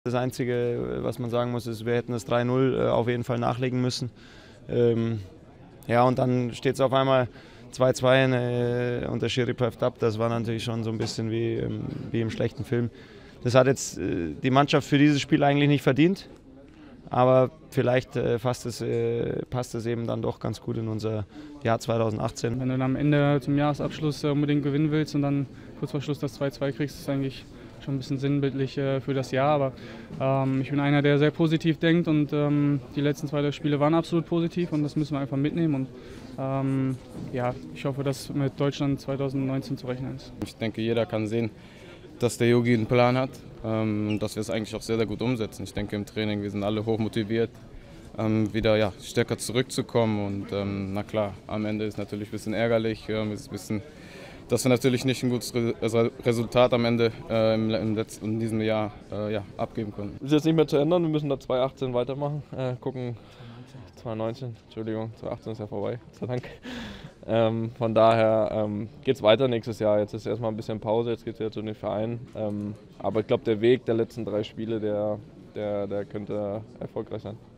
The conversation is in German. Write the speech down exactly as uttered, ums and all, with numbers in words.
Das Einzige, was man sagen muss, ist, wir hätten das drei null auf jeden Fall nachlegen müssen. Ähm, ja, und dann steht es auf einmal zwei zwei äh, und der Schiri pfeift ab. Das war natürlich schon so ein bisschen wie, ähm, wie im schlechten Film. Das hat jetzt äh, die Mannschaft für dieses Spiel eigentlich nicht verdient. Aber vielleicht äh, passt, es, äh, passt es eben dann doch ganz gut in unser Jahr zweitausendachtzehn. Wenn du dann am Ende zum Jahresabschluss unbedingt gewinnen willst und dann kurz vor Schluss das zwei zwei kriegst, ist eigentlich schon ein bisschen sinnbildlich äh, für das Jahr. Aber ähm, ich bin einer, der sehr positiv denkt und ähm, die letzten zwei Spiele waren absolut positiv und das müssen wir einfach mitnehmen. Und ähm, ja, ich hoffe, dass mit Deutschland zweitausendneunzehn zu rechnen ist. Ich denke, jeder kann sehen, dass der Jogi einen Plan hat ähm, und dass wir es eigentlich auch sehr, sehr gut umsetzen. Ich denke im Training, wir sind alle hoch motiviert, ähm, wieder ja, stärker zurückzukommen und ähm, na klar, am Ende ist natürlich ein bisschen ärgerlich, ähm, ist ein bisschen, dass wir natürlich nicht ein gutes Re Resultat am Ende äh, im, im letzten, in diesem Jahr äh, ja, abgeben konnten. Ist jetzt nicht mehr zu ändern, wir müssen da zweitausendachtzehn weitermachen, äh, gucken, zweitausendneunzehn, Entschuldigung, zweitausendachtzehn ist ja vorbei, Gott sei Dank. Ähm, von daher ähm, geht es weiter nächstes Jahr. Jetzt ist erstmal ein bisschen Pause, jetzt geht es ja zu den Vereinen. Ähm, aber ich glaube, der Weg der letzten drei Spiele, der, der, der könnte erfolgreich sein.